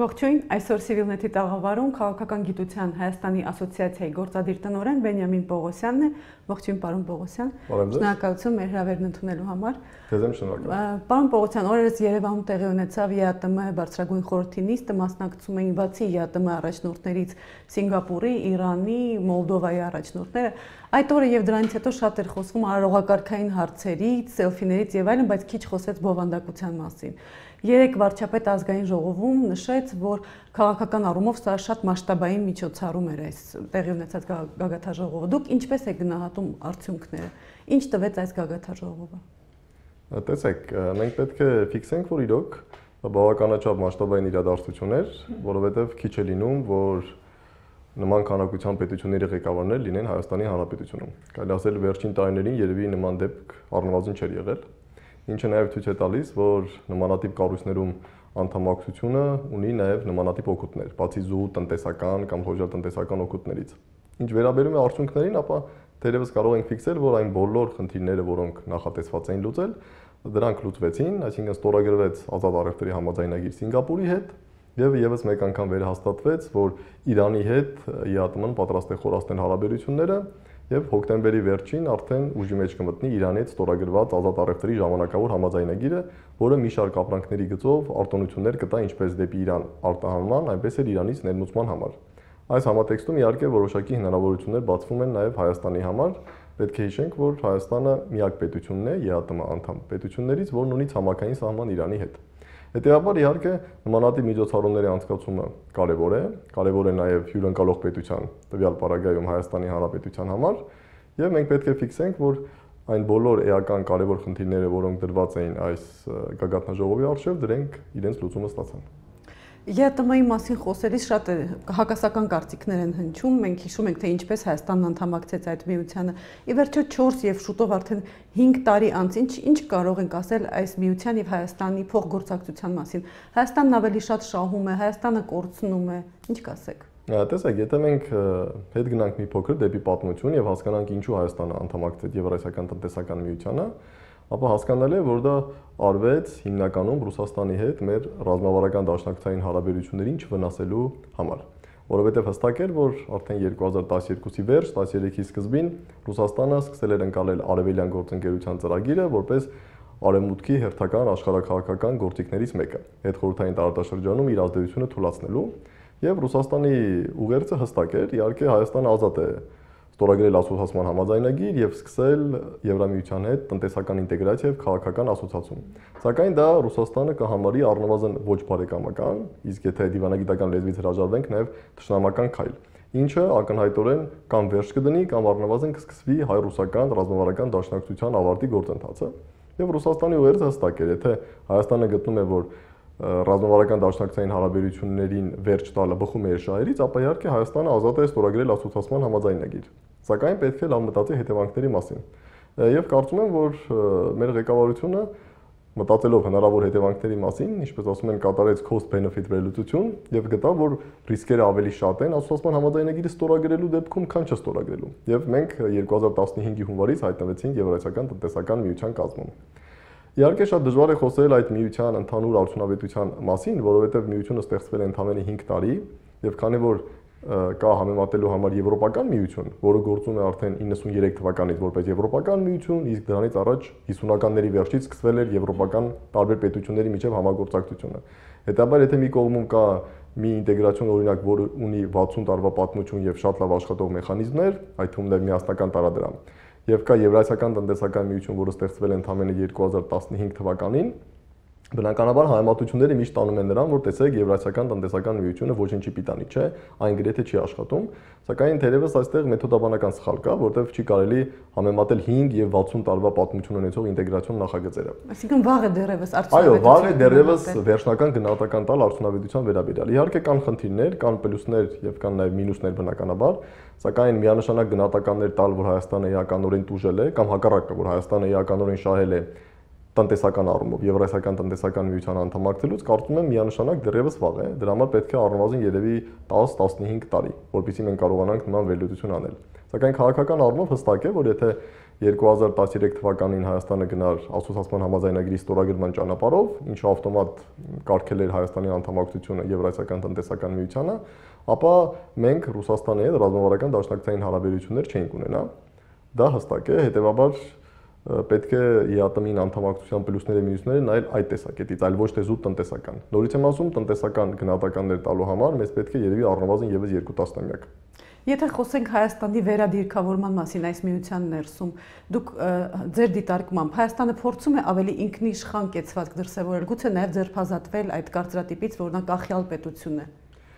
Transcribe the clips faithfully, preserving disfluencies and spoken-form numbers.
Ողջույն, այսօր Civilnet-ի տաղավարում քաղաքական գիտության Հայաստանի ասոցիացիայի գործադիր տնօրեն Բենյամին Պողոսյանն է։ Ողջույն, պարոն Պողոսյան։ Շնորհակալություն մեր հրավերն ընդունելու համար։ Ձեզ եմ շնորհակալ։ Պարոն Պողոսյան, օրերս Երևանում տեղի ունեցավ ԵԱՏՄ բարձրագույն խորհրդի նիստը, մասնակցում էին բացի ԵԱՏՄ առաջնորդներից Սինգապուրի, Իրանի, Մոլդովայի առաջնորդները։ Այդ օրը եւ դրանից հետո շատ էր խոսվում արարողակարգային հարցերից, սելֆիներից եւ այլն, բայց քիչ խոսեց բովանդակության մասին։ Երեք վարչապետ ազգային ժողովում նշեց, որ քաղաքական առումով սա շատ մասշտաբային միջոցառում էր այս տեղի ունեցած գագաթաժողովը։ Դուք ինչպես եք գնահատում արդյունքները։ Ինչ տվեց այս գագաթաժողովը։ Տեսեք, մենք պետք է ֆիքսենք, որ իրոք բավականաչափ մասշտաբային իրադարձություն էր, որովհետև քիչ է լինում, որ նման քանակության պետությունների ղեկավարներ լինեն Հայաստանի Հանրապետությունում։ Կարելի ասել վերջին տարիներին երևի նման դեպք առնվազն չէր եղել, ինչը նաև ցույց է տալիս, որ նմանատիպ կառույցներում անդամակցությունը ունի նաև նմանատիպ օգուտներ, բացի զուտ տնտեսական կամ հոժար տնտեսական օգուտներից։ Ինչ վերաբերում է արդյունքներին, ապա թերևս կարող ենք ֆիքսել, որ այն բոլոր խնդիրները, որոնք նախատեսված էին լուծել, դրանք լուծվեցին, այսինքն ստորագրվեց ազատ առևտրի համաձայնագիր Սինգապուրի հետ, եւ եւս մեկ անգամ վերահաստատվեց, որ Իրանի հետ ԵԱՏՄ-ն պատրաստ է խորացնել հարաբերությունները եւ հոկտեմբերի վերջին արդեն ուժի մեջ կմտնի Իրանի հետ ստորագրված ազատ առևտրի ժամանակավոր համաձայնագիրը, որը մի շարք ապրանքների գծով արտոնություններ կտա ինչպես դեպի Իրան արտահանման, այնպես էլ Իրանից ներմուծման համար։ Այս համատեքստում իհարկե որոշակի հնարավորություններ բացվում են նաև Հայաստանի համար։ Պետք է հիշենք, որ Հայաստանը միակ պետությունն է ԵԱՏՄ անդամ պետություններից, որն ունի ցամաքային սահման Իրանի հետ։ Հետևաբար իհարկե նմանատիպ միջոցառումների անցկացումը կարևոր է, կարևոր է նաև հյուրընկալող պետության, տվյալ պարագայում Հայաստանի Հանրապետության համար, եւ մենք պետք է ֆիքսենք, որ այն բոլոր էական կարևոր խնդիրները, որոնք դրված էին այս գագաթնաժողովի առջև, դրանք իրենց լուծումը ստացան։ ԵԱՏՄ-ի մասին խոսելիս շատ հակասական կարծիքներ են հնչում, մենք հիշում ենք, թե ինչպես Հայաստանն անդամակցեց այդ միությանը։ Ի վերջո չորս եւ շուտով արդեն հինգ տարի անց ինչ ինչ կարող ենք ասել այս միության եւ Հայաստանի փոխգործակցության մասին։ Հայաստանն ավելի շատ շահում է, Հայաստանը կորցնում է, ինչ կասեք։ Տեսեք, եթե մենք հետ գնանք մի փոքր դեպի պատմություն եւ հասկանանք ինչու Հայաստանը անդամակցեց Եվրասիական տնտեսական միությանը, ապա հասկանալի է, որ դա արվեց հիմնականում Ռուսաստանի հետ մեր ռազմավարական դաշնակցային հարաբերություններին չվնասելու համար, որովհետև հստակ էր, որ արդեն երկու հազար տասներկուսի վերջ, տասներեքի սկզբին Ռուսաստանը սկսել էր ընկալել արևելյան գործընկերության ծրագիրը որպես արևմուտքի հերթական աշխարհաքաղաքական գործիքներից մեկը, հետխորհրդային տարածաշրջանում իր ազդեցությունը թուլացնելու, եւ Ռուսաստանի ուղերձը հստակ էր, իհարկե Հայաստանը ազատ է ստորագրել ասոցիացիան համաձայնագիր եւ սկսել Եվրամիության հետ տնտեսական ինտեգրացիա եւ քաղաքական ասոցիացում։ Սակայն դա Ռուսաստանը կհամարի առնվազն ոչ բարեկամական, իսկ եթե դիվանագիտական լեզվից հրաժարվենք, նաեւ թշնամական քայլ, ինչը ակնհայտորեն կամ վերջ կդնի կամ առնվազն կսկսվի հայ-ռուսական ռազմավարական դաշնակցության ավարտի գործընթացը։ Եվ Ռուսաստանի ուղերձը հստակ էր, եթե Հայաստանը գտնում է, որ ռազմավարական դաշնակցային հարաբերություններին վերջ տալը բխում է իր շահերից, ապա իհարկե Հայաստանը ազատ է ստորագրել ասոցիացիան համաձայնագիր։ Սակայն պետք է լավ մտածի հետևանքների մասին։ Եվ կարծում եմ, որ մեր ղեկավարությունը մտածելով հնարավոր հետևանքների մասին, ինչպես ասում են, կատարեց cost-benefit վերլուծություն եւ գտավ, որ ռիսկերը ավելի շատ են ասոցիացիան համաձայնագիրը ստորագրելու դեպքում, քան չստորագրելու։ Եվ մենք երկու հազար տասնհինգի հունվարից հայտնվեցինք Եվրասիական տնտեսական միության կազմում։ Իհարկե շատ դժվար է խոսել այդ միության ընդհանուր արդյունավետության մասին, որովհետև միությունը ստեղծվել է ընդամենը հինգ տարի, եւ քանի որ կա համեմատելու համար Եվրոպական միություն, որը գործում է արդեն իննսուններեք թվականից որպես Եվրոպական միություն, իսկ դրանից առաջ հիսունականների վերջից սկսվել էր եվրոպական տարբեր պետությունների միջև համագործակցությունը։ Հետաբար եթե մի կողմում կա մի ինտեգրացիոն օրինակ, որը ունի վաթսուն տարվա պատմություն եւ շատ լավ աշխատող մեխանիզմներ, այդ թվում նաև միասնական տարադրամ, եւ կա Եվրասիական տնտեսական միություն, որը ստեղծվել է ընդամենը երկու հազար տասնհինգ թվականին, բնականաբար համեմատությունները միշտ տանում են նրան, որ տեսեք Եվրասիական տնտեսական միությունը ոչինչի պիտանի չէ, այն գրեթե չի աշխատում, սակայն թերևս այստեղ մեթոդաբանական սխալ կա, որտեղ չի կարելի համեմատել հինգ եւ վաթսուն տարվա պատմություն ունեցող ինտեգրացիոն նախագծերը։ Այսինքն վաղ է դեռևս արդյունավետություն։ Այո, վաղ է դեռևս վերջնական գնահատական տալ արդյունավետության վերաբերյալ։ Իհարկե կան խնդիրներ, կան պլյուսներ եւ կան նաեւ մինուսներ բնականաբար, սակայն միանշանակ գնահատականներ տալ, որ Հայաստանը էականորեն տուժել է կամ հակառակը, որ Հայաստանը էականորեն շահել է տնտեսական առումով Եվրասիական տնտեսական միության անդամակցելուց, կարծում եմ միանշանակ դեռևս վաղ է, դրա համար պետք է առնվազն երևի տասը տասնհինգ տարի, որպեսզի մենք կարողանանք նման վերլուծություն անել։ Սակայն քաղաքական առումով հստակ է, որ եթե երկու հազար տասներեք թվականին Հայաստանը գնար ասոցիացիոն համաձայնագրի ստորագրման ճանապարհով, ինչը ավտոմատ կարգել էր Հայաստանի անդամակցությունը Եվրասիական տնտեսական միությանը, ապա մենք Ռուսաստանի հետ ռազմավարական դաշնակցային հարաբերություններ չենք ունենա։ Դա հստակ է, հետեւաբար պետք է ԵԱՏՄ-ին անդամակցության պլյուսները մյուսները նայել այդ տեսակետից, այլ ոչ թե զուտ տնտեսական։ Նորից եմ ասում, տնտեսական գնահատականներ տալու համար մեզ պետք է երևի առնվազն եւս երկու տասնամյակ։ Եթե խոսենք Հայաստանի վերադիրքավորման մասին այս միության ներսում, դուք ձեր դիտարկմամբ Հայաստանը փորձում է ավելի ինքնիշխան կեցվածք դրսևորել, գուցե նաև ձերբազատվել այդ կարծրատիպից, որ նա կախյալ պետություն է։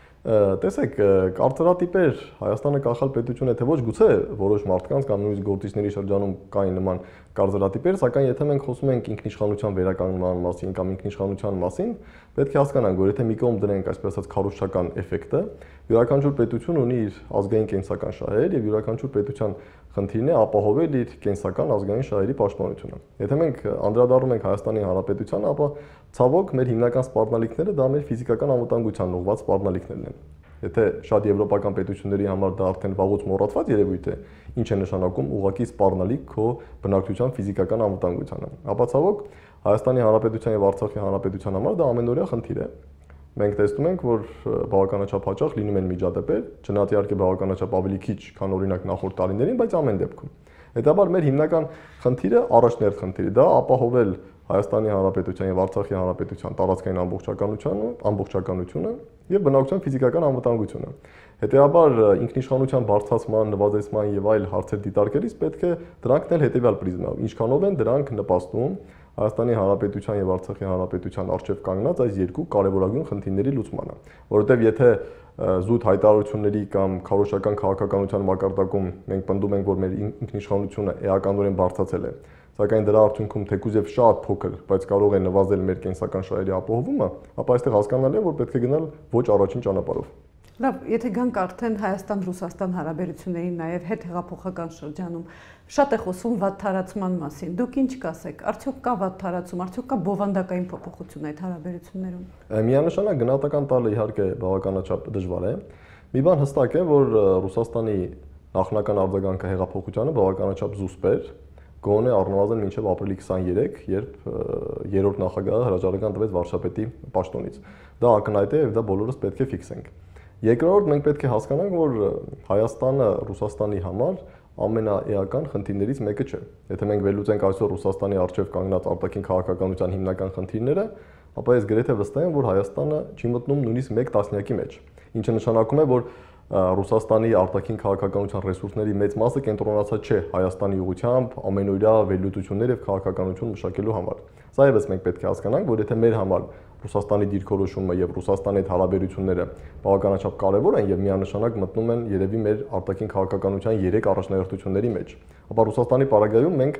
Տեսեք, կարծրատիպեր Հայաստանը կախալ պետություն է, թե ոչ, գուցե որոշ մարդկանց կամ նույնիսկ գործիչների շրջանում կային նման կարծրատիպեր, սակայն եթե մենք խոսում ենք ինքնիշխանության վերականգնման մասին կամ ինքնիշխանության մասին, պետք է հասկանանք, որ եթե մի կողմ դնենք այսպես ասած քարոզչական էֆեկտը, յուրաքանչյուր պետություն ունի իր ազգային կենսական շահեր եւ յուրաքանչյուր պետության խնդիրն է ապահովել իր կենսական ազգային շահերի պաշտպանությունը։ Եթե մենք անդրադառնում ենք Հայաստանի Հանրապետությանը, ապա ցավոք մեր հիմնական սպառնալիքները դա մեր ֆիզիկական անվտանգության ուղղված սպառնալիքներն են։ Եթե շատ եվրոպական պետությունների համար դա արդեն վաղուց մոռացված երևույթ է, ինչ է նշանակում ուղղակի սպառնալիք քո բնակչության ֆիզիկական անվտանգությանը, ապա ցավոք Հայաստանի Հանրապետության եւ Արցախի Հանրապետության համար դա ամենօրյա խնդիր է։ Մենք տեսնում ենք, որ բավականաչափ հաճախ լինում են միջադեպեր, չնայած իհարկե բավականաչափ ավելի քիչ, քան օրինակ նախորդ տարիներին, բայց ամեն դեպքում։ Հետաբար մեր հիմնական խնդիրը, առաջներդ խնդիրը դա ապահովել Հայաստանի Հանրապետության եւ Արցախի Հանրապետության տարածքային ամբողջականությունը, ամբողջականությունը եւ բնակչության ֆիզիկական անվտանգությունը։ Հետեւաբար ինքնիշխանության բարձրացման, նվազեցման եւ այլ հարցեր դիտարկելիս պետք է դրանք դնել հետեւյալ պրիզմայով, ինչքանով են դրանք նպաստում Հայաստանի Հանրապետության եւ Արցախի Հանրապետության առջեւ կանգնած այս երկու կարևորագույն խնդիրների լուծմանը, որովհետեւ եթե զուտ հայտարարությունների կամ քարոզչական քաղաքականության մակարդակում մենք պնդում ենք, որ մեր ինքնիշխանությունը էականորեն բարձրացել է, սակայն դրա արդյունքում թեկուզ եւ շատ փոքր, բայց կարող է նվազել մեր կենսական շահերի ապահովումը, ապա այստեղ հասկանալի է, որ պետք է գնալ ոչ առաջին ճանապարհով։ Լավ, եթե գանք արդեն Հայաստան-Ռուսաստան հարաբերություններին նաև հետհեղափոխական շրջանում, շատ է խոսվում վատթարացման մասին։ Դուք ինչ կասեք, արդյոք կա վատթարացում, արդյոք կա բովանդակային փոփոխություն այդ հարաբերություններում։ Միանշանակ գնահատական տալը իհարկե բավականաչափ դժվար է։ Մի բան հստակ է, որ Ռուսաստանի նախնական արձագանքը հեղափոխությանը բավականաչափ զուսպ էր, գոնե առնվազն մինչև ապրիլի քսաներեք, երբ երրորդ նախագահը հրաժարական տվեց վարչապետի պաշտոնից։ Դա ակնհայտ է եւ դա բոլորս պետք է ֆիքսենք։ Երկրորդ, մենք պետք է հասկանանք, որ Հայաստանը Ռուսաստանի համար ամենաէական խնդիրներից մեկը չէ։ Եթե մենք վերլուծենք այսօր Ռուսաստանի առջև կանգնած արտաքին քաղաքականության հիմնական խնդիրները, ապա ես գրեթե վստահ եմ, որ Հայաստանը չի մտնում նույնիսկ մեկ տասնյակի մեջ, ինչը նշանակում է, որ Ռուսաստանի արտաքին քաղաքականության ռեսուրսների մեծ մասը կենտրոնացած չէ Հայաստանի ուղղությամբ ամենօրյա վերլուծություններ եւ քաղաքականություն մշակելու համար։ Սա եւս մենք պետք է հասկանանք, որ եթե մեր համար Ռուսաստանի դիրքորոշումը եւ Ռուսաստանի հետ հարաբերությունները բավականաչափ կարեւոր են եւ միանշանակ մտնում են երևի մեր արտաքին քաղաքականության երեք առաջնահերթությունների մեջ, ապա Ռուսաստանի պարագայում մենք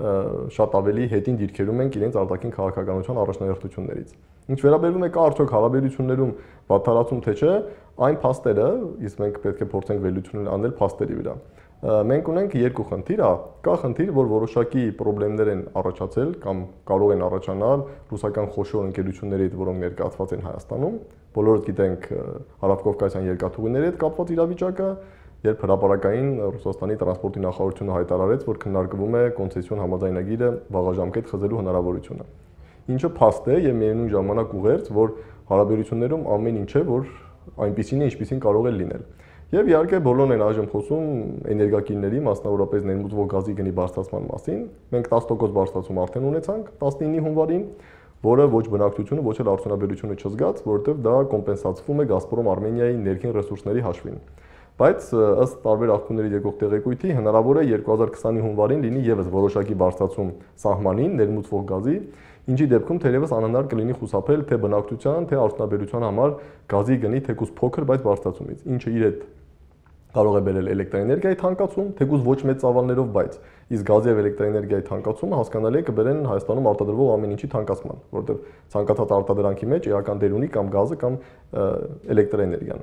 շատ ավելի հետին դիրքերում ենք իրենց արտաքին քաղաքականության առաջնահերթություններից։ Ինչ վերաբերում է կա արդյոք հարաբերություններում վատթարացում թե չէ, այն փաստերը, իսկ մենք պետք է փորձենք վերլուծություններ անել փաստերի վրա։ Մենք ունենք երկու խնդիր, կա խնդիր, որ որոշակի խնդիրներ են առաջացել կամ կարող են առաջանալ ռուսական խոշոր ընկերությունների հետ, որոնք ներկայացված են Հայաստանում։ Բոլորս գիտենք Հարավկովկասյան երկաթուղիների հետ կապված իրավիճակը, երբ հրապարակային Ռուսաստանի տրանսպորտի նախարարությունը հայտարարեց, որ քննարկվում է կոնցեսիոն համաձայնագիրը վաղաժամկետ խզելու հնարավորությունը։ Ինչը փաստ է եւ միևնույն ժամանակ ուղերձ, որ հարաբերություններում ամեն ինչ է, որ այնպեսին է, ինչպեսին կարող է լինել։ Եվ իհարկե բոլորն են այժմ խոսում էներգակիրների, մասնավորապես ներմուծվող գազի գնի բարձրացման մասին։ Մենք տասը տոկոս բարձրացում արդեն ունեցանք տասնինի հունվարին, որը ոչ բնակչությունը, ոչ էլ արդյունաբերությունը չզգաց, որովհետև դա կոմպենսացվում է Գազպրոմ Արմենիայի ներքին ռեսուրսների հաշվին։ Բայց ըստ տարբեր աղբյուրների եկող տեղեկույթի հնարավոր է երկու հազար քսանի հունվարին լինի եւս որոշակի բարձրացում սահմանին ներմուծվող գազի, ինչի դեպքում թերևս անհնար կլինի խուսափել թե բնակչության, թե արդյունաբերության համար գազի գնի թեկուզ փոքր, բայց բարձրացումից, ինչը իր հետ կարող է բերել էլեկտրաէներգիայի թանկացում, թեկուզ ոչ մեծ ծավալներով, բայց իսկ գազի եւ էլեկտրաէներգիայի թանկացումը հասկանալի է կբերեն Հայաստանում արտադրվող ամեն ինչի թանկացման, որովհետեւ ցանկացած արտադրանքի մեջ էական դեր ունի կամ գազը կամ էլեկտրաէներգիան։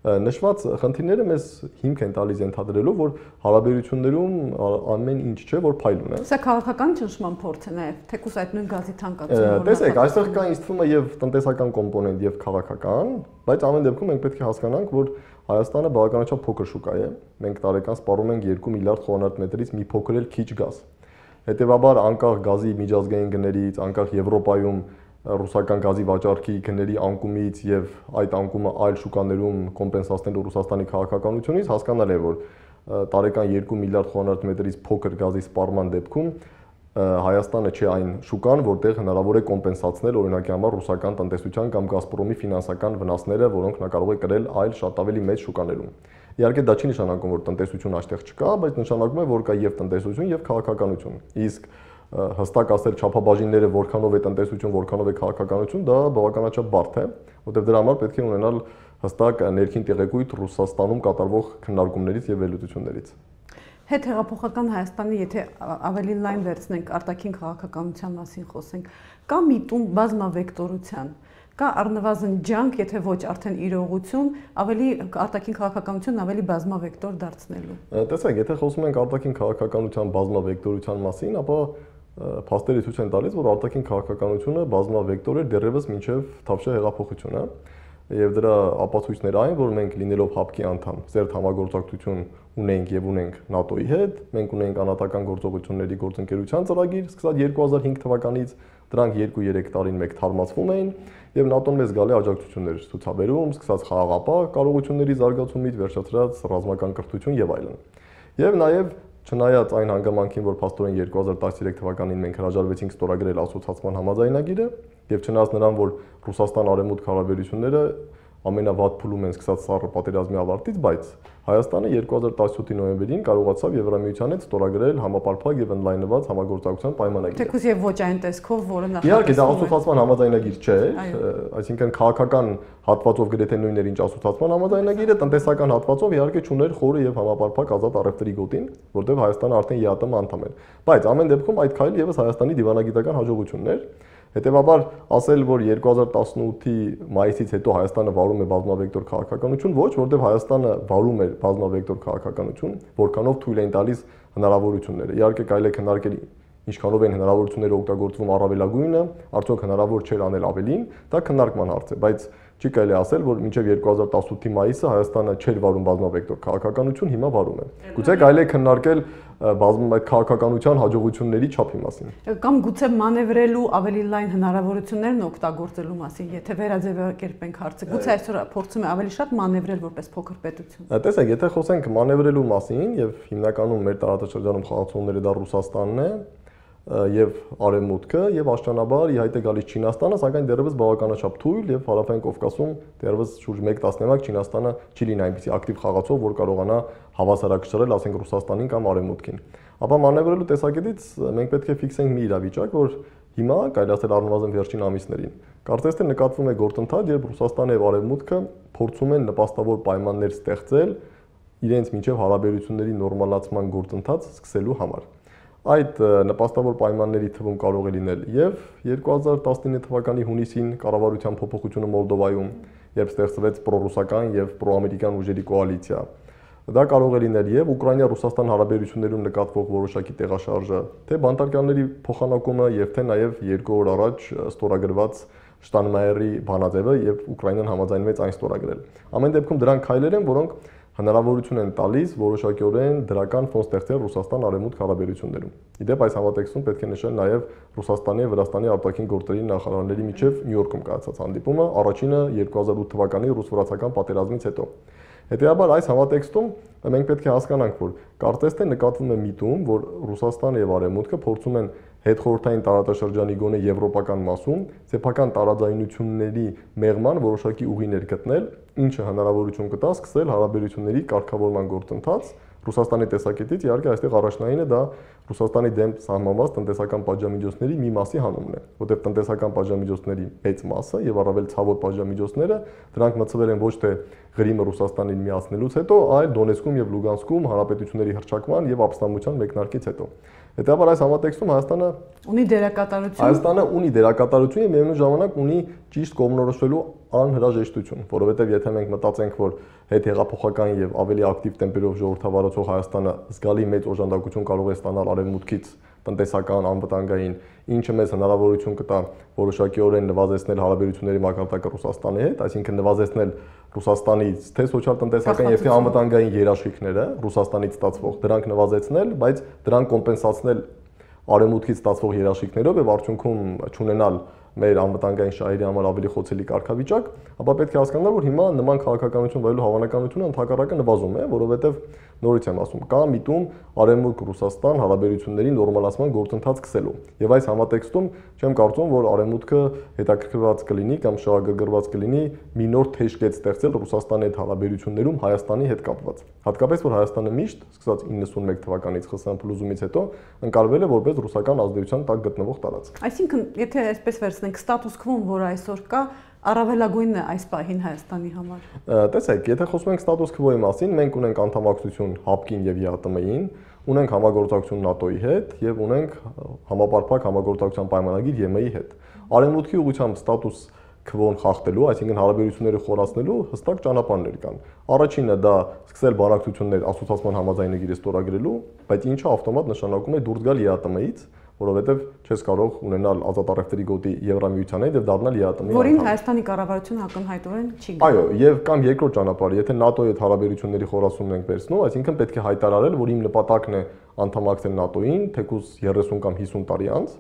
Նշված խնդիրները մեզ հիմք են տալիս ենթադրելով, որ հարաբերություններում ամեն ինչ չէ, որ փայլուն է։ Սա քաղաքական ճնշման փորձ է նաև, թեկուզ այդ նույն գազի թանկացումը։ Տեսեք, այստեղ կա ինձ թվում է եւ տնտեսական կոմպոնենտ եւ քաղաքական, բայց ամեն դեպքում մենք պետք է հասկանանք, որ Հայաստանը բավականաչափ փոքր շուկա է։ Մենք տարեկան սպառում ենք երկու միլիարդ խոհանարդ մետրից մի փոքր էլ քիչ գազ։ Հետևաբար անկախ գազի միջազգային գներից, անկախ Եվրոպայում ռուսական գազի վաճառքի գների անկումից եւ այդ անկումը այլ շուկաներում կոմպենսացնելու Ռուսաստանի քաղաքականությունից հասկանալի է, որ տարեկան երկու միլիարդ խոհանարդ մետրից փոքր գազի սպառման դեպքում Հայաստանը չէ այն շուկան, որտեղ հնարավոր է կոմպենսացնել օրինակի համար ռուսական տնտեսության կամ Գազպրոմի ֆինանսական վնասները, որոնք նա կարող է կրել այլ շատ ավելի մեծ շուկաներում։ Իհարկե դա չի նշանակում, որ տնտեսություն այստեղ չկա, բայց նշանակում է, որ կա եւ տնտեսություն եւ քաղաքականություն։ Իսկ հստակ ասել չափաբաժինները որքանով է տնտեսություն, որքանով է քաղաքականություն, դա բավականաչափ բարդ է, որտեղ դրա համար պետք է ունենալ հստակ ներքին տեղեկույթ Ռուսաստանում կատարվող քննարկումներից եւ վերլուծություններից։ Հետհեղափոխական Հայաստանի, եթե ավելի լայն վերցնենք արտաքին քաղաքականության մասին խոսենք, կա միտում բազմավեկտորության, կա առնվազն ջանք, եթե ոչ արդեն իրողություն, ավելի արտաքին քաղաքականությունն ավելի բազմավեկտոր դարձնելու։ Տեսեք, եթե խոսում ենք արտաքին քաղաքականության բազմավեկտորության մասին, ապա փաստերը ցույց են տալիս, որ արտաքին քաղաքականությունը բազմավեկտոր է դեռևս մինչև Թավշյա հեղափոխությունը։ Եվ դրա ապացույցները այն, որ մենք լինելով ՀԱՊԿ-ի անդամ, ծերտ համագործակցություն ունենք եւ ունենք ՆԱՏՕ-ի հետ, մենք ունենք անհատական գործողությունների գործընկերության ծրագիր, սկսած երկու հազար հինգ թվականից, դրանք երկու-երեք տարին մեկ թարմացվում էին եւ ՆԱՏՕ-ն մեզ գալի աջակցություններ ցուցաբերում, սկսած խաղաղապահ կարողությունների զարգացումից վերջացրած ռազմական կրթություն եւ այլն։ Եվ նաեւ Չնայած այն հանգամանքին, որ փաստորեն երկու հազար տասնյոթ թվականին մենք հրաժարվեցինք ստորագրել ասոցիացման համաձայնագիրը, եւ չնայած նրան, որ Ռուսաստան-Արևմուտք հարաբերությունները ամենավատ փուլում են սկսած սառը պատերազմի ավարտից, բայց Հայաստանը երկու հազար տասնյոթի նոյեմբերին կարողացավ Եվրամիության հետ ստորագրել համապարփակ եւ ընդլայնված համագործակցության պայմանագիր։ Թեկուզ եւ ոչ այն տեսքով, որը նախատեսվում է։ Իհարկե, դա ասոցիացման համաձայնագիր չէ, այսինքն քաղաքական հատվածով գրեթե նույնն էր ինչ ասոցիացման համաձայնագիրը, տնտեսական հատվածով իհարկե չուներ խորը եւ համապարփակ ազատ առևտրի գոտին, որտեղ Հայաստանը արդեն ԵԱՏՄ անդամ էր։ Բայց ամեն դեպքում այդ քայլը եւս Հայաստանի դիվանագիտական հաջողությունն էր։ Հետևաբար ասել, որ երկու հազար տասնութի մայիսից հետո Հայաստանը վարում է բազմավեկտոր քաղաքականություն, ոչ, որտեղ Հայաստանը վարում էր բազմավեկտոր քաղաքականություն, որքանով թույլ էին տալիս հնարավորությունները։ Իհարկե կարելի է քննարկել ինչքանով են հնարավորությունները օգտագործվում առավելագույնը, արդյոք հնարավոր չէր անել ավելին, դա քննարկման հարց է, բայց չի կարելի ասել, որ մինչև երկու հազար տասնութի մայիսը Հայաստանը չէր վարում բազմավեկտոր քաղաքականություն, հիմա վարում է։ Գուցե կարելի է քննարկել բազմ այդ քաղաքականության հաջողությունների չափի մասին։ Կամ գուցե մանևրելու ավելի լայն հնարավորություններն օգտագործելու մասին, եթե վերաձևակերպենք հարցը, գուցե այսօր փորձում է ավելի շատ մանևրել որպես փոքր պետություն։ Տեսեք, եթե խոսենք մանևրելու մասին եւ հիմնականում մեր տարածաշրջանում խաղացողները դա Ռուսաստանն է, եւ Արևմուտքը եւ աշճանաբար ի հայտ է գալիս Չինաստանը, սակայն դեռևս բավականաչափ թույլ եւ Հարավային Կովկասում դեռևս շուրջ մեկ տասնամյակ Չինաստանը չի լինի այնպիսի ակտիվ խաղացող, որ կարողանա հավասարակշռել, ասենք Ռուսաստանին կամ Արևմուտքին։ Ապա մանևրելու տեսակետից մենք պետք է ֆիքսենք մի իրավիճակ, որ հիմա կարելի ասել առնվազն վերջին ամիսներին կարծես թե նկատվում է գործընթաց, երբ Ռուսաստանը եւ Արևմուտքը փորձում են նպաստավոր պայմաններ ստեղծել իրենց միջև հարաբերությունների նորմալացման գործընթաց սկսելու համար։ Այդ նպաստավոր պայմանների թվում կարող է լինել եւ երկու հազար տասնինը թվականի հունիսին կառավարության փոփոխությունը Մոլդովայում, երբ ստեղծվեց պրոռուսական եւ պրոամերիկյան ուժերի կոալիցիա։ Դա կարող է լինել եւ Ուկրաինա-Ռուսաստան հարաբերություններում նկատվող որոշակի տեղաշարժը, թե բանտարկյանների փոխանակումը եւ թե նաեւ երկու օր առաջ ստորագրված Շտանմայերի բանաձևը եւ Ուկրաինան համաձայնվեց այն ստորագրել։ Ամեն դեպքում դրանք քայլեր են, որոնք հնարավորություն են տալիս որոշակիորեն դրական ֆոն ստեղծել Ռուսաստան-Արևմուտք հարաբերություններում։ Իդեպ այս համատեքստում պետք է նշել նաև Ռուսաստանի եւ Վրաստանի արտաքին գործերի նախարարների միջև Նյու Յորքում կայացած հանդիպումը, առաջինը երկու հազար ութ թվականի ռուս-վրացական պատերազմից հետո։ Հետևաբար այս համատեքստում մենք պետք է հասկանանք, որ կարծես թե նկատվում է միտում, որ Ռուսաստանը եւ Արևմուտքը փորձում են հետխորհրդային տարածաշրջանի գոնե եվրոպական մասում սեփական տարաձայնությունների մեղման որոշակի ուղիներ գտնել, ինչը հնարավորություն կտա սկսել հարաբերությունների կարգավորման գործընթաց Ռուսաստանի տեսակետից, իհարկե այստեղ առաջնայինը դա Ռուսաստանի դեմ սահմանված տնտեսական պատժամիջոցների մի մասի հանումն է, որտեղ տնտեսական պատժամիջոցների մեծ մասը եւ առավել ցավոտ պատժամիջոցները դրանք մտցվել են ոչ թե Ղրիմը Ռուսաստանին միացնելուց հետո, այլ Դոնեցկում եւ Լուգանսկում հանրապետությունների հռչակման եւ ապստամբության մեկնարկից հետո։ Հետաբար այս համատեքստում Հայաստանը ունի դերակատարություն։ Հայաստանը ունի դերակատարություն եւ միևնույն ժամանակ ունի ճիշտ կողմնորոշվելու անհրաժեշտություն, որովհետեւ եթե մենք մտածենք, որ հետ հեղափոխական եւ ավելի ակտիվ տեմպերով ժողովրդավարացող Հայաստանը զգալի մեծ օժանդակություն կարող է ստանալ արևմուտքից տնտեսական, անվտանգային, ինչը մեզ հնարավորություն կտա որոշակիորեն նվազեցնել հարաբերությունների մակարդակը Ռուսաստանի հետ, այսինքն նվազեցնել Ռուսաստանից թե սոցիալ-տնտեսական եւ թե անվտանգային երաշխիքները Ռուսաստանից ստացվող, դրանք նվազեցնել, բայց դրանք կոմպենսացնել արևմուտքից ստացվող երաշխիքներով եւ արդյունքում չունենալ մեր անվտանգային շահերի համար ավելի խոցելի կարգավիճակ, ապա պետք է հասկանալ, որ հիմա նման քաղաքականություն վայելելու հավանականությունը ընդհակառակը նվազում է, որովհետեւ նորից եմ ասում, կա միտում Արևմուտք-Ռուսաստան հարաբերությունների նորմալացման գործընթաց սկսելու։ Եվ այս համատեքստում չեմ կարծում, որ Արևմուտքը հետաքրքրված կլինի կամ շահագրգռված կլինի մի նոր թեժ կետ ստեղծել Ռուսաստանի հետ հարաբերություններում Հայաստանի հետ կապված։ Հատկապես որ Հայաստանը միշտ սկսած իննսունմեկ թվականից ԽՍՀՄ փլուզումից հետո ընկալվել է որպես ռուսական ազդեցության տակ գտնվող տարածք։ Այսինքն, եթե այսպես վերցնենք ստատուս քվոն, որ այսօր կա, առավելագույնն է այս պահին Հայաստանի համար։ Տեսեք, եթե խոսում ենք ստատուս քվոյի մասին, մենք ունենք անդամակցություն ՀԱՊԿ-ին եւ ԵԱՏՄ-ին, ունենք համագործակցություն ՆԱՏՕ-ի հետ եւ ունենք համապարփակ համագործակցության պայմանագիր ԵՄ-ի հետ։ Արևմուտքի ուղղությամբ ստատուս քվոն խախտելու, այսինքն հարաբերությունները խորացնելու հստակ ճանապարհներ կան։ Առաջինը դա սկսել բանակցություններ ասոցիացիան համաձայնագիրը ստորագրելու, բայց ինչը ավտոմատ նշանակում է դուրս գալ ԵԱՏՄ-ից, որովհետև չես կարող ունենալ ազատ առևտրի գոտի Եվրամիության հետ եւ դառնալ ԵԱՏՄ-ի անդամ։ Որին Հայաստանի կառավարությունը ակնհայտորեն չի գնում։ Այո, եւ կամ երկրորդ ճանապարհը, եթե ՆԱՏՕ-ի հետ հարաբերությունների խորացումն ենք վերցնում, այսինքն պետք է հայտարարել, որ իմ նպատակն է անդամակցել ՆԱՏՕ-ին, թեկուզ երեսուն կամ հիսուն տարի անց,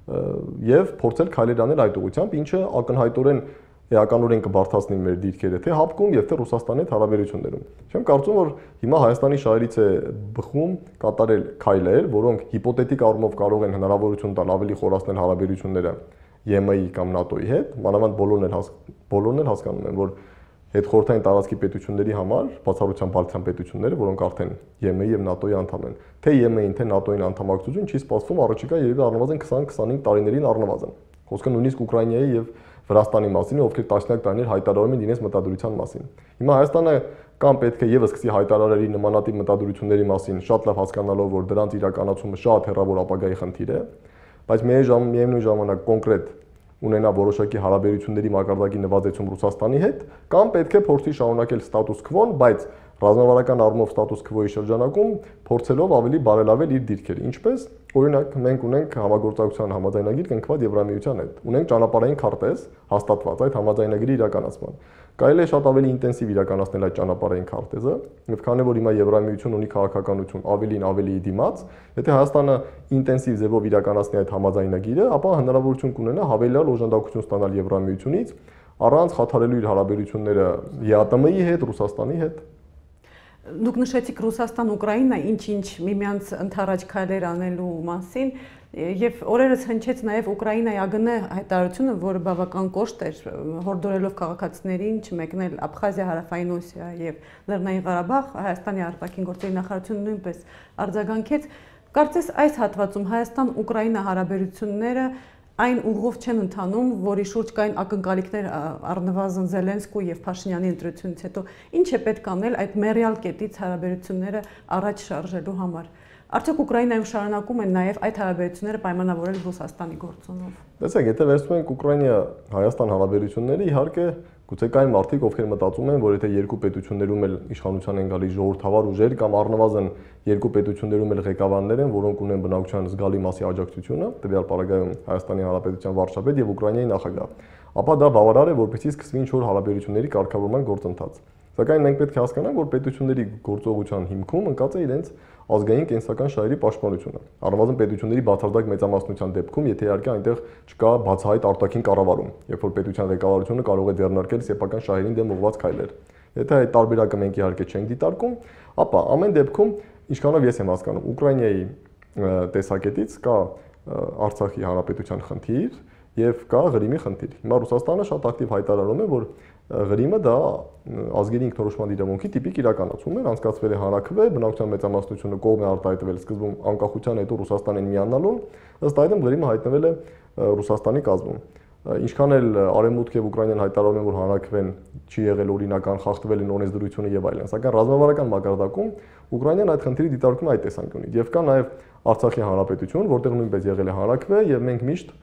եւ փորձել քայլեր անել այդ ուղղությամբ, ինչը ակնհայտորեն էականորեն կբարթացնի մեր դիրքերը թե ՀԱՊԿ-ում եւ թե Ռուսաստանի հետ հարաբերություններում։ Չեմ կարծում, որ հիմա Հայաստանի շահերից է բխում կատարել քայլեր, որոնք հիպոթետիկ առումով կարող են հնարավորություն տալ ավելի խորացնել հարաբերությունները ԵՄ-ի կամ ՆԱՏՕ-ի հետ, մանավանդ բոլորն էլ բոլորն էլ հասկանում են, որ հետխորհրդային տարածքի պետությունների համար, բացառությամբ Բալթյան պետությունները, որոնք արդեն ԵՄ-ի եւ ՆԱՏՕ-ի անդամ են, թե ԵՄ-ին, թե ՆԱՏՕ-ին անդամակցություն չի սպասվում առաջիկա երևի առնվազն քսան քսանհինգ տարիներին առնվազն։ Խոսքը նույնիսկ Ուկրաինայի եւ Վրաստանի մասին, ովքեր տասնյակ տարիներ հայտարարում են իրենց մտադրության մասին։ Հիմա Հայաստանը կամ պետք է եւս սկսի հայտարարել իր նմանատիպ մտադրությունների մասին, շատ լավ հասկանալով, որ դրանց իրականացումը շատ հեռավոր ապագայի խնդիր է, բայց միևնույն ժամանակ կոնկրետ ունենա որոշակի հարաբերությունների մակարդակի նվազեցում Ռուսաստանի հետ, կամ պետք է փորձի շարունակել ստատուս քվոն, բայց ռազմավարական առումով ստատուս քվոյի շրջանակում փորձելով ավելի բարելավել իր դիրքերը։ Ինչպես, օրինակ, մենք ունենք համագործակցության համաձայնագիր կնքված Եվրամիության հետ։ Ունենք ճանապարհային քարտեզ հաստատված այդ համաձայնագրի իրականացման։ Կարելի է շատ ավելի ինտենսիվ իրականացնել այդ ճանապարհային քարտեզը, եւ քանի որ հիմա Եվրամիությունն ունի քաղաքականություն ավելին ավելի դիմաց, եթե Հայաստանը ինտենսիվ ձևով իրականացնի այդ համաձայնագիրը, ապա հնարավորություն կունենա հավելյալ օժանդակություն ստանալ Եվրամիությունից, առանց խաթարելու իր հարաբերությունները ԵԱՏՄ-ի հետ, Ռուսաստանի հետ։ Դուք նշեցիք Ռուսաստան-Ուկրաինա ինչ-ինչ միմյանց ընդառաջ քայլեր անելու մասին եւ օրերս հնչեց նաեւ Ուկրաինայի ԱԳՆ հայտարարությունը, որը բավական կոշտ էր, հորդորելով քաղաքացիներին չմեկնել Աբխազիա, Հարավային Օսիա եւ Լեռնային Ղարաբաղ, Հայաստանի արտաքին գործերի նախարարությունը նույնպես արձագանքեց։ Կարծես այս հատվածում Հայաստան-Ուկրաինա հարաբերությունները այն ուղղով չեն ընթանում, որի շուրջ կային ակնկալիքներ առնվազն Զելենսկու եւ Փաշինյանի ընտրությունից հետո, ինչ է պետք անել այդ մերիալ կետից հարաբերությունները առաջ շարժելու համար։ Արդյոք Ուկրաինայում շարունակում են նաեւ այդ հարաբերությունները պայմանավորել Ռուսաստանի գործոնով։ Տեսեք, եթե վերցնում ենք Ուկրաինա-Հայաստան հարաբերությունները, իհարկե գուցե կային մարդիկ, ովքեր մտածում են, որ եթե երկու պետություններում էլ իշխանության են գալիս ժողովրդավար ուժեր կամ առնվազն երկու պետություններում էլ ղեկավարներ են, որոնք ունեն բնակչության զգալի մասի աջակցությունը, տվյալ պարագայում Հայաստանի Հանրապետության վարչապետ եւ Ուկրաինայի նախագահ, ապա դա բավարար է, որպեսզի սկսվի ինչ-որ հարաբերությունների կարգավորման գործընթաց։ Սակայն մենք պետք է հասկանանք, որ պետությունների գործողության հիմքում ընկած է իրենց ազգային կենսական շահերի պաշտպանությունը։ Առնվազն պետությունների բացարձակ մեծամասնության դեպքում, եթե իհարկե այնտեղ չկա բացահայտ արտաքին կառավարում, երբ որ պետության ղեկավարությունը կարող է ձեռնարկել սեփական շահերին դեմ ուղղված քայլեր։ Եթե այդ տարբերակը մենք իհարկե չենք դիտարկում, ապա ամեն դեպքում, ինչքանով ես եմ հասկանում, Ուկրաինայի տեսակետից կա Արցախի հանրապետության խնդիր եւ կա Ղրիմի խնդիր։ Հիմա Ռուսաստանը շատ ակտիվ հայտարարում է, որ Ղրիմը դա ազգերի ինքնորոշման իրավունքի տիպիկ իրականացում է, անցկացվել է հանրաքվե, բնակչության մեծամասնությունը կողմ է արտահայտվել սկզբում անկախության հետո Ռուսաստանին միանալուն, ըստ այդմ Ղրիմը հայտնվել է Ռուսաստանի կազմում։ Ինչքան էլ Արևմուտքը եւ Ուկրաինան հայտարարում են, որ հանրակրվեն, չի եղել օրինական, խախտվել են օրենսդրությունը եւ այլն, սակայն ռազմավարական մակարդակում Ուկրաինան այդ խնդիրը դիտարկում է այդ տեսանկյունից եւ կա նաեւ Արցախի հանրապետություն, որտեղ նույնպես եղել է հանրակրվե եւ մենք միշտ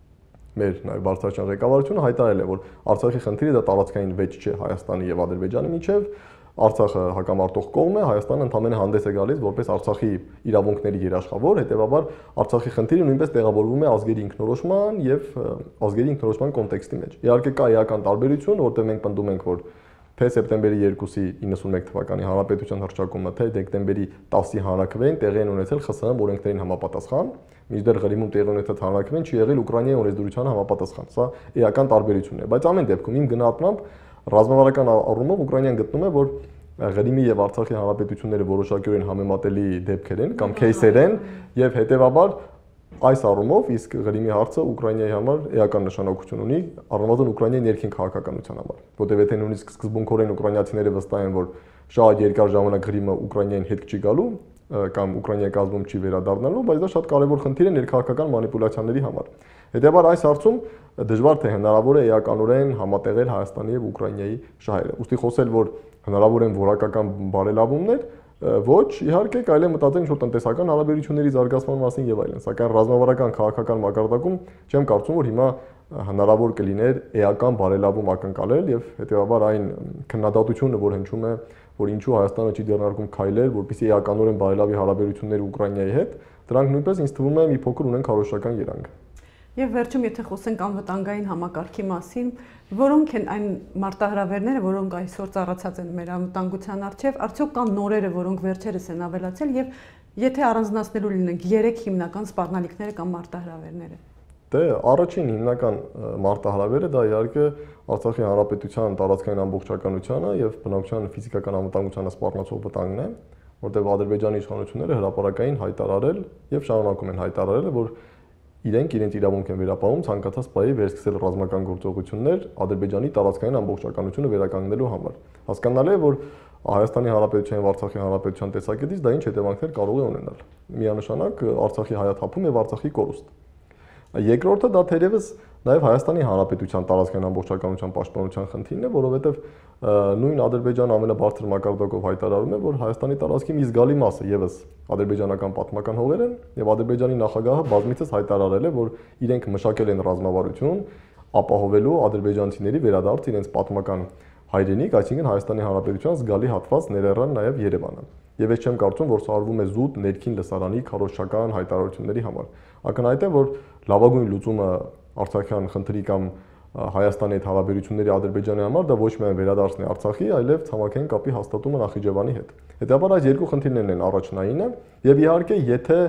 մեր նաեւ բարձրաստիճան ղեկավարությունը հայտարարել է, որ Արցախի խնդիրը դա տարածքային վեճ չէ Հայաստանի եւ Ադրբեջանի միջեւ, Արցախը հակամարտող կողմ է, Հայաստանը ընդհանրապես հանդես է գալիս որպես Արցախի իրավունքների երաշխավոր, հետեւաբար Արցախի խնդիրը նույնպես տեղավորվում է ազգերի ինքնորոշման եւ ազգերի ինքնորոշման կոնտեքստի մեջ։ Իհարկե կա էական տարբերություն, որտեղ մենք պնդում ենք, որ թե սեպտեմբերի երկուսի իննսունմեկ թվականի հանրապետության հռչակումը, թե դեկտեմբերի տասի հանրակրվեին տեղի են ունեցել ԽՍՀՄ օրենքներին համապատասխան, մինչդեռ Ղրիմում տեղի ունեցած հանրակրվեն չի եղել Ուկրաինայի օրենսդրությանը համապատասխան։ Սա էական տարբերությունն է, բայց ամեն դեպքում իմ գնահատմամբ ռազմավարական առումով Ուկրաինան գտնում է, որ Ղրիմի եւ Արցախի հանրապետությունները որոշակիորեն համեմատելի դեպքեր են կամ քեյսեր են եւ հետեւաբար այս առումով իսկ Ղրիմի հարցը Ուկրաինայի համար էական նշանակություն ունի, առնվազն Ուկրաինայի ներքին քաղաքականության համար, որտեղ եթե նույնիսկ սկզբունքորեն ուկրաինացիները վստահ են, որ շատ երկար ժամանակ Ղրիմը Ուկրաինային հետ չի գալու կամ Ուկրաինայի կազմում չի վերադառնալու, բայց դա շատ կարևոր խնդիր է ներքաղաքական մանիպուլյացիաների համար։ Հետևաբար այս հարցում դժվար թե հնարավոր է էականորեն համատեղել Հայաստանի եւ Ուկրաինայի շահերը։ Ուստի խոսել, որ հնարավոր են որակական բարելավումներ, ոչ, իհարկե կարելի է մտածել ինչ-որ տնտեսական հարաբերությունների զարգացման մասին եւ այլն, սակայն ռազմավարական քաղաքական մակարդակում չեմ կարծում, որ հիմա հնարավոր կլիներ էական բարելավում ակնկալել եւ հետեւաբար այն քննադատությունը, որ հնչում է, որ ինչու Հայաստանը չի դեռնարկում քայլեր, որպեսզի էականորեն բարելավի հարաբերությունները Ուկրաինայի հետ, դրանք նույնպես ինձ թվում է մի փոքր ունեն քարոզչական երանգ։ Եվ վերջում, եթե խոսենք անվտանգային համակարգի մասին, որոնք են այն մարտահրավերները, որոնք այսօր ծառացած են մեր անվտանգության առջև, արդյոք կան նորերը, որոնք վերջերս են ավելացել եւ եթե առանձնացնելու լինենք երեք հիմնական սպառնալիքները կամ մարտահրավերները։ Դե առաջին հիմնական մարտահրավերը դա իհարկե Արցախի հանրապետության տարածքային ամբողջականությանը եւ բնակչության ֆիզիկական անվտանգությանը սպառնացող վտանգն է, որտեղ Ադրբեջանի իշխանությունները հրապարակային հայտարարել եւ շարունակում են հայտարարել, որ իրենք իրենց իրավունք են վերապահում ցանկացած պահի վերսկսել ռազմական գործողություններ Ադրբեջանի տարածքային ամբողջականությունը վերականգնելու համար։ Հասկանալի է, որ Հայաստանի Հանրապետության եւ Արցախի Հանրապետության տեսակետից դա ինչ հետևանքներ կարող է ունենալ։ Միանշանակ Արցախի հայաթափում եւ Արցախի կորուստ։ Երկրորդը դա թերևս նաև Հայաստանի Հանրապետության տարածքային ամբողջականության պաշտպանության խնդիրն է, որովհետև նույն Ադրբեջանը ամենաբարձր մակարդակով հայտարարում է, որ Հայաստանի տարածքի մի զգալի մասը եւս ադրբեջանական պատմական հողեր են, եւ Ադրբեջանի նախագահը բազմիցս հայտարարել է, որ իրենք մշակել են ռազմավարություն ապահովելու ադրբեջանցիների վերադարձ իրենց պատմական հայրենիք, այսինքն Հայաստանի Հանրապետության զգալի հատված ներառան նաև Երևանը։ Եվ ես չեմ կարծում, որ սա արվում է զուտ ներքին լսարանի քարոզչական հայտարարությունների համար։ Ակնհայտ է, որ լավագույն լուծումը Արցախյան խնդրի կամ Հայաստանի հետ հարաբերությունների Ադրբեջանի համար դա ոչ միայն վերադարձն է Արցախի, այլև ցամաքային կապի հաստատումը Նախիջևանի հետ։ Հետևաբար այս երկու խնդիրներն են առաջնայինը, եւ իհարկե, եթե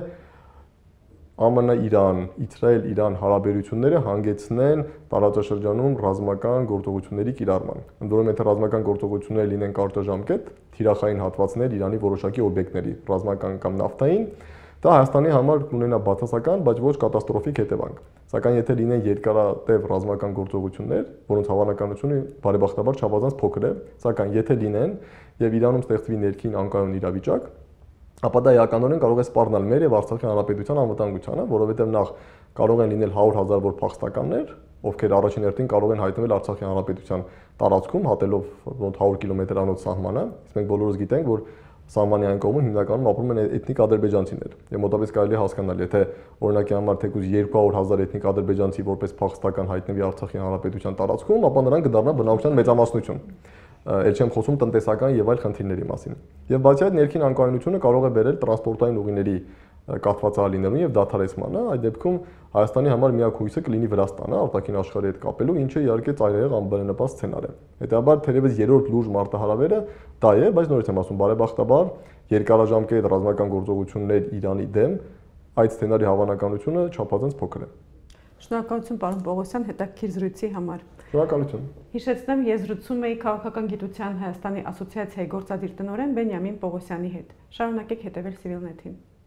ԱՄՆ-Իրան, Իսրայել-Իրան հարաբերությունները հանգեցնեն տարածաշրջանում ռազմական գործողությունների կիրառման։ Ընդ որում, եթե ռազմական գործողությունները լինեն կարճաժամկետ, թիրախային հատվածներ Իրանի որոշակի օբյեկտների, ռազմական կամ նավթային, դա Հայաստանի համար կունենա բացասական, բայց ոչ կատաստրոֆիկ հետևանք։ Սակայն եթե լինեն երկարատև ռազմական գործողություններ, որոնց հավանականությունը բարեբախտաբար չափազանց փոքր է, սակայն եթե լինեն եւ Իրանում ստեղծվի ներքին անկայուն իրավիճակ, ապա դա էականորեն կարող է սպառնալ մեր եւ Արցախի հանրապետության անվտանգությանը, որովհետեւ նախ կարող են լինել հարյուր հազար որ փախստականներ, ովքեր առաջին հերթին կարող են հայտնվել Արցախի հանրապետության տարածքում, հատելով մոտ հարյուր կիլոմետրանոց սահմանը, իսկ մենք բոլորս գիտենք, որ սահմանի այն կողմում հիմնականում ապրում են էթնիկ ադրբեջանցիներ։ Եվ մոտավորապես կարելի է հասկանալ, եթե օրինակի համար թեկուզ երկու հարյուր հազար էթնիկ ադրբեջանցի որպես փախստական հայտնվի Արցախի հանրապետության տարածքում, ապա նրանք կդառնա բնակչության մեծամասնություն։ Էլ չեմ խոսում տնտեսական եւ այլ խնդիրների մասին։ Եվ բացի այդ ներքին անկայունությունը կարող է բերել տրանսպորտային ուղիների կաթվածահար լինելուն եւ դադարեցմանը, այդ դեպքում Հայաստանի համար միակ հույսը կլինի Վրաստանը արտաքին աշխարհի հետ կապելու, ինչը իհարկե ծայրահեղ անբարենպաստ սցենար է։ Հետեւաբար թերևս երրորդ լուրջ մարտահրավերը դա է, բայց նորից եմ ասում, բարեբախտաբար երկարաժամկետ ռազմական գործողություններ Իրանի դեմ այդ սցենարի հավանականությունը չափազանց փոքր է։ Շնորհակալություն պարոն Պողոսյան հետաքրքիր զրույցի համար։ Շնորհակալություն։ Հիշեցնեմ, ես զրուցում էի Քաղաքական գիտության Հայաստանի ասոցիացիայի գործադիր տնօրեն Բենյամին Պողոսյանի հետ։ Շարունակեք հետևել Civilnet-ին։